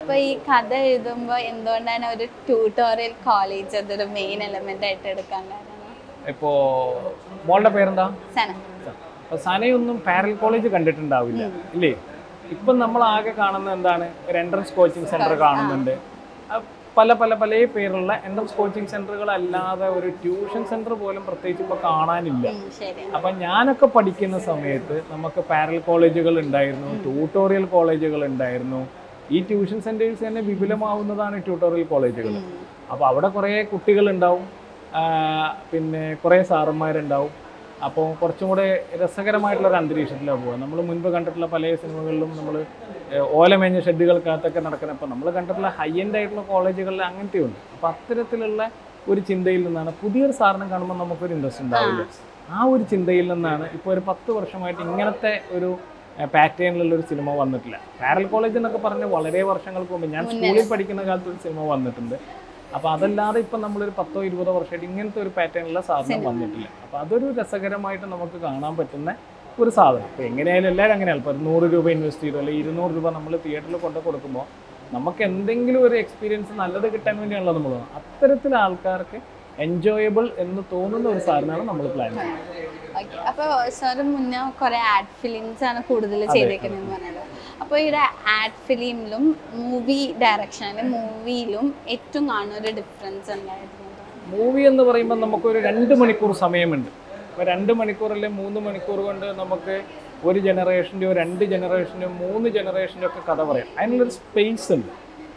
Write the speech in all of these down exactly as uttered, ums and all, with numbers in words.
അപ്പൊ ഈ കഥ എഴുതുമ്പോ എന്തുകൊണ്ടാണ് ഒരു ട്യൂട്ടോറിയൽ കോളേജ് അതൊരു മെയിൻ എലമെന്റ് ആയിട്ട് എടുക്കാൻ കാരണം? ഇപ്പോ മോളുടെ പേരെന്താ? സന. അപ്പൊ സനയൊന്നും പാരൽ കോളേജ് കണ്ടിട്ടുണ്ടാവില്ല ഇല്ലേ? ഇപ്പം നമ്മൾ ആകെ കാണുന്നത് എന്താണ്? ഒരു എൻട്രൻസ് കോച്ചിങ് സെന്റർ കാണുന്നുണ്ട്. പല പല പല പേരുള്ള എൻട്രൻസ് കോച്ചിങ് സെന്ററുകൾ അല്ലാതെ ഒരു ട്യൂഷൻ സെന്റർ പോലും പ്രത്യേകിച്ച് ഇപ്പോൾ കാണാനില്ല. അപ്പം ഞാനൊക്കെ പഠിക്കുന്ന സമയത്ത് നമുക്ക് പാരൽ കോളേജുകൾ ഉണ്ടായിരുന്നു, ട്യൂട്ടോറിയൽ കോളേജുകൾ ഉണ്ടായിരുന്നു. ഈ ട്യൂഷൻ സെന്റേഴ്സ് തന്നെ വിപുലമാവുന്നതാണ് ട്യൂട്ടോറിയൽ കോളേജുകൾ. അപ്പോൾ അവിടെ കുറേ കുട്ടികളുണ്ടാവും, പിന്നെ കുറേ സാറന്മാരുണ്ടാവും. അപ്പോൾ കുറച്ചും കൂടെ രസകരമായിട്ടുള്ളൊരു അന്തരീക്ഷത്തിലാണ് പോകുക. നമ്മൾ മുൻപ് കണ്ടിട്ടുള്ള പല സിനിമകളിലും നമ്മൾ ഓലമേഞ്ഞ ഷെഡുകൾക്കകത്തൊക്കെ നടക്കുന്ന, അപ്പോൾ നമ്മൾ കണ്ടിട്ടുള്ള ഹൈ എൻഡ് ആയിട്ടുള്ള കോളേജുകളിൽ അങ്ങനത്തെ ഉണ്ട്. അപ്പോൾ അത്തരത്തിലുള്ള ഒരു ചിന്തയിൽ നിന്നാണ് പുതിയൊരു സാറിനെ കാണുമ്പോൾ നമുക്കൊരു ഇൻട്രസ്റ്റ് ഉണ്ടാവില്ല. ആ ഒരു ചിന്തയിൽ നിന്നാണ് ഇപ്പോൾ ഒരു പത്ത് വർഷമായിട്ട് ഇങ്ങനത്തെ ഒരു പാറ്റേണിലുള്ള ഒരു സിനിമ വന്നിട്ടില്ല. പാരൽ കോളേജ് എന്നൊക്കെ പറഞ്ഞ് വളരെ വർഷങ്ങൾക്ക് മുമ്പ് ഞാൻ സ്കൂളിൽ പഠിക്കുന്ന കാലത്ത് ഒരു സിനിമ വന്നിട്ടുണ്ട്. അപ്പോൾ അതല്ലാതെ ഇപ്പം നമ്മളൊരു പത്തോ ഇരുപതോ വർഷമായിട്ട് ഇങ്ങനത്തെ ഒരു പാറ്റേണിലുള്ള സാധനം വന്നിട്ടില്ല. അപ്പോൾ അതൊരു രസകരമായിട്ട് നമുക്ക് കാണാൻ പറ്റുന്ന ഒരു സാധനം. ഇപ്പോൾ എങ്ങനെയായാലും എല്ലാവരും അങ്ങനെയാണ്. ഇപ്പോൾ ഒരു നൂറ് രൂപ ഇൻവെസ്റ്റ് ചെയ്തു അല്ലെങ്കിൽ ഇരുന്നൂറ് രൂപ നമ്മൾ തിയേറ്ററിൽ കൊണ്ട് കൊടുക്കുമ്പോൾ നമുക്ക് എന്തെങ്കിലും ഒരു എക്സ്പീരിയൻസ് നല്ലത് കിട്ടാൻ വേണ്ടിയാണല്ലോ നമ്മൾ. അത്തരത്തിൽ ആൾക്കാർക്ക് എൻജോയബിൾ എന്ന് തോന്നുന്ന ഒരു സാധനമാണ് നമ്മൾ പ്ലാൻ ചെയ്യുന്നത്. അപ്പോൾ സാറ് മുന്നേ കുറേ ആഡ് ഫിലിംസ് ആണ് കൂടുതൽ ചെയ്തേക്കുന്നതെന്ന് പറഞ്ഞത്. അപ്പോൾ ഇവിടെ ആഡ് ഫിലിമിലും മൂവി ഡയറക്ഷനിലും മൂവിയിലും ഏറ്റവും കാണുന്ന ഒരു ഡിഫറൻസ് ഉണ്ടായിരുന്നു? മൂവി എന്ന് പറയുമ്പോൾ നമുക്കൊരു രണ്ട് മണിക്കൂർ സമയമുണ്ട്. അപ്പോൾ രണ്ട് മണിക്കൂർ അല്ലെങ്കിൽ മൂന്ന് മണിക്കൂർ കൊണ്ട് നമുക്ക് ഒരു ജനറേഷൻ്റെയോ രണ്ട് ജനറേഷൻ്റെയോ മൂന്ന് ജനറേഷൻ്റെയോ ഒക്കെ കഥ പറയാം. അതിനുള്ളൊരു സ്പേസ് ഉണ്ട്.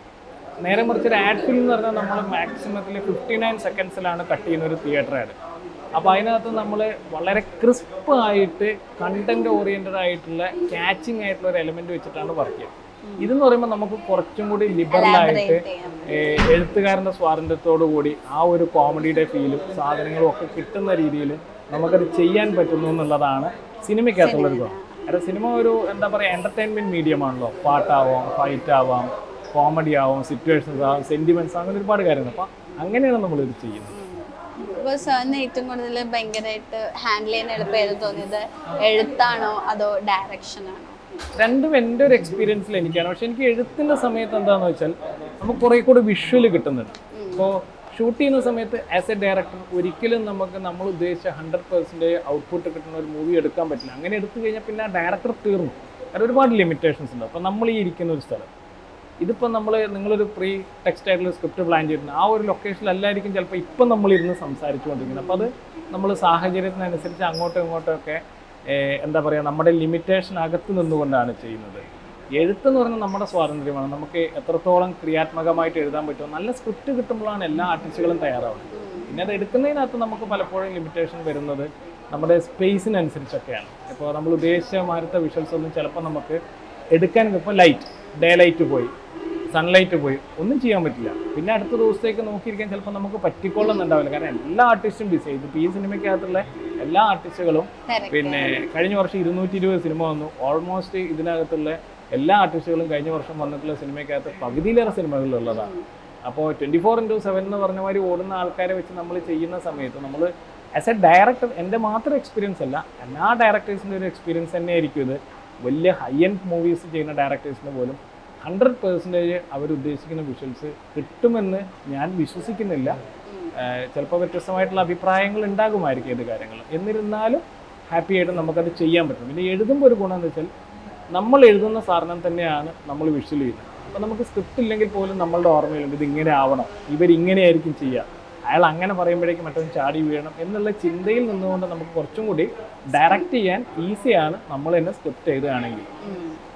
നേരെ മറിച്ച് ഒരു ആഡ് ഫിലിം എന്ന് പറഞ്ഞാൽ നമ്മൾ മാക്സിമത്തിൽ ഫിഫ്റ്റി നയൻ സെക്കൻഡ്സിലാണ് കട്ട് ചെയ്യുന്ന ഒരു തിയേറ്റർ ആഡ്. അപ്പോൾ അതിനകത്ത് നമ്മൾ വളരെ ക്രിസ്പ് ആയിട്ട് കണ്ടന്റ് ഓറിയൻറ്റഡ് ആയിട്ടുള്ള ക്യാച്ചിങ് ആയിട്ടുള്ള ഒരു എലമെന്റ് വെച്ചിട്ടാണ് വർക്ക് ചെയ്യുന്നത്. ഇതെന്ന് പറയുമ്പോൾ നമുക്ക് കുറച്ചും കൂടി ലിബറലായിട്ട് എഴുത്തുകാരൻ്റെ സ്വാതന്ത്ര്യത്തോടു കൂടി ആ ഒരു കോമഡിയുടെ ഫീലും സാധനങ്ങളും ഒക്കെ കിട്ടുന്ന രീതിയിൽ നമുക്കത് ചെയ്യാൻ പറ്റുന്നു എന്നുള്ളതാണ് സിനിമയ്ക്കകത്തുള്ളൊരു ഗുണം. കാരണം സിനിമ ഒരു എന്താ പറയുക എൻ്റർടൈൻമെൻറ്റ് മീഡിയം ആണല്ലോ. പാട്ടാവാം, ഫൈറ്റ് ആവാം, കോമഡി ആവാം, സിറ്റുവേഷൻസ് ആവാം, സെൻറ്റിമെൻറ്റ്സ് അങ്ങനെ ഒരുപാട് കാര്യങ്ങൾ. അപ്പോൾ അങ്ങനെയാണ് നമ്മളിത് ചെയ്യുന്നത്. അപ്പോൾ സാറിന് ഏറ്റവും കൂടുതൽ ഭയങ്കരമായിട്ട് ഹാൻഡിൽ ചെയ്യാൻ എളുപ്പം ഏത് തോന്നിയത്? എഴുത്താണോ അതോ ഡയറക്ഷനാണോ? രണ്ടും എൻ്റെ ഒരു എക്സ്പീരിയൻസിൽ എനിക്കാണ്. പക്ഷെ എനിക്ക് എഴുത്തിൻ്റെ സമയത്ത് എന്താണെന്ന് വെച്ചാൽ നമുക്ക് കുറേ കൂടി വിഷ്വൽ കിട്ടുന്നുണ്ട്. ഇപ്പോൾ ഷൂട്ട് ചെയ്യുന്ന സമയത്ത് ആസ് എ ഡയറക്ടർ ഒരിക്കലും നമുക്ക് നമ്മൾ ഉദ്ദേശിച്ച ഹൺഡ്രഡ് പെർസെൻറ്റേജ് ഔട്ട്പുട്ട് കിട്ടുന്ന ഒരു മൂവി എടുക്കാൻ പറ്റില്ല. അങ്ങനെ എടുത്തു കഴിഞ്ഞാൽ പിന്നെ ആ ഡയറക്ടർ തീർന്നു. കാരണം ഒരുപാട് ലിമിറ്റേഷൻസ് ഉണ്ട്. അപ്പോൾ നമ്മൾ ഈ ഇരിക്കുന്ന ഒരു സ്ഥലം, ഇതിപ്പോൾ നമ്മൾ നിങ്ങളൊരു പ്രീ ടെക്സ്റ്റ് ആയിട്ടുള്ള സ്ക്രിപ്റ്റ് പ്ലാൻ ചെയ്തിട്ടുണ്ട്, ആ ഒരു ലൊക്കേഷനിലല്ലായിരിക്കും ചിലപ്പോൾ ഇപ്പം നമ്മളിരുന്ന് സംസാരിച്ചുകൊണ്ടിരിക്കുന്നത്. അപ്പോൾ അത് നമ്മൾ സാഹചര്യത്തിനനുസരിച്ച് അങ്ങോട്ടും ഇങ്ങോട്ടും ഒക്കെ എന്താ പറയുക നമ്മുടെ ലിമിറ്റേഷൻ അകത്ത് നിന്നുകൊണ്ടാണ് ചെയ്യുന്നത്. എഴുത്തെന്ന് പറഞ്ഞാൽ നമ്മുടെ സ്വാതന്ത്ര്യമാണ്. നമുക്ക് എത്രത്തോളം ക്രിയാത്മകമായിട്ട് എഴുതാൻ പറ്റുമോ. നല്ല സ്ക്രിപ്റ്റ് കിട്ടുമ്പോഴാണ് എല്ലാ ആർട്ടിസ്റ്റുകളും തയ്യാറാവുന്നത്. പിന്നെ അത് എടുക്കുന്നതിനകത്ത് നമുക്ക് പലപ്പോഴും ലിമിറ്റേഷൻ വരുന്നത് നമ്മുടെ സ്പേസിനനുസരിച്ചൊക്കെയാണ്. ഇപ്പോൾ നമ്മൾ ഉദ്ദേശിച്ച മാറ്റത്തെ വിഷ്വൽസ് ഒന്നും ചിലപ്പോൾ നമുക്ക് എടുക്കാൻ, ഇപ്പോൾ ലൈറ്റ് ഡേ ലൈറ്റ് പോയി, സൺലൈറ്റ് പോയി, ഒന്നും ചെയ്യാൻ പറ്റില്ല. പിന്നെ അടുത്ത ദിവസത്തേക്ക് നോക്കിയിരിക്കാൻ ചിലപ്പോൾ നമുക്ക് പറ്റിക്കൊള്ളുന്നുണ്ടാവില്ല. കാരണം എല്ലാ ആർട്ടിസ്റ്റും ബിസി ആയി. ഇപ്പോൾ ഈ സിനിമയ്ക്കകത്തുള്ള എല്ലാ ആർട്ടിസ്റ്റുകളും പിന്നെ കഴിഞ്ഞ വർഷം ഇരുന്നൂറ്റി ഇരുപത് സിനിമ വന്നു. ഓൾമോസ്റ്റ് ഇതിനകത്തുള്ള എല്ലാ ആർട്ടിസ്റ്റുകളും കഴിഞ്ഞ വർഷം വന്നിട്ടുള്ള സിനിമയ്ക്കകത്ത് പകുതിയിലേറെ സിനിമകളിലുള്ളതാണ്. അപ്പോൾ ട്വൻറ്റി ഫോർ ഇൻറ്റു സെവൻ എന്ന് പറഞ്ഞ മാതിരി ഓടുന്ന ആൾക്കാരെ വെച്ച് നമ്മൾ ചെയ്യുന്ന സമയത്ത് നമ്മൾ ആസ് എ ഡയറക്ടർ, എൻ്റെ മാത്രം എക്സ്പീരിയൻസ് അല്ല, എല്ലാ ഡയറക്ടേഴ്സിൻ്റെ ഒരു എക്സ്പീരിയൻസ് തന്നെ ആയിരിക്കും ഇത്. വലിയ ഹൈ എൻഡ് മൂവീസ് ചെയ്യുന്ന ഡയറക്ടേഴ്സിന് പോലും ഹൺഡ്രഡ് പെർസെൻറ്റേജ് അവരുദ്ദേശിക്കുന്ന വിഷ്വൽസ് കിട്ടുമെന്ന് ഞാൻ വിശ്വസിക്കുന്നില്ല. ചിലപ്പോൾ വ്യത്യസ്തമായിട്ടുള്ള അഭിപ്രായങ്ങൾ ഉണ്ടാകുമായിരിക്കും ഏത് കാര്യങ്ങൾ. എന്നിരുന്നാലും ഹാപ്പി ആയിട്ട് നമുക്കത് ചെയ്യാൻ പറ്റും. പിന്നെ എഴുതുമ്പോൾ ഒരു ഗുണം എന്ന് വെച്ചാൽ നമ്മൾ എഴുതുന്ന സാധനം തന്നെയാണ് നമ്മൾ വിഷ്വൽ ചെയ്യുന്നത്. അപ്പോൾ നമുക്ക് സ്ക്രിപ്റ്റ് ഇല്ലെങ്കിൽ പോലും നമ്മളുടെ ഓർമ്മയിലുണ്ട് ഇതിങ്ങനെ ആവണം, ഇവരിങ്ങനെയായിരിക്കും ചെയ്യുക, അയാൾ അങ്ങനെ പറയുമ്പോഴേക്കും മറ്റൊന്ന് ചാടി വീഴണം എന്നുള്ള ചിന്തയിൽ നിന്നുകൊണ്ട് നമുക്ക് കുറച്ചും കൂടി ഡയറക്റ്റ് ചെയ്യാൻ ഈസിയാണ് നമ്മൾ തന്നെ സ്ക്രിപ്റ്റ് എഴുതുകയാണെങ്കിൽ.